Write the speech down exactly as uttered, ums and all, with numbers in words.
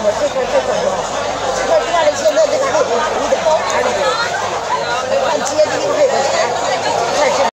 我这块这块多，这块多了，现在